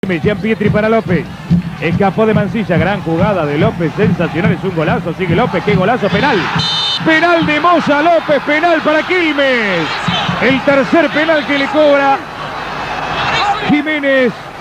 Jean Pietri para López. Escapó de Mancilla, gran jugada de López, sensacional, es un golazo, sigue López, qué golazo, penal. Penal de Moya López, penal para Quilmes. El tercer penal que le cobra Jiménez.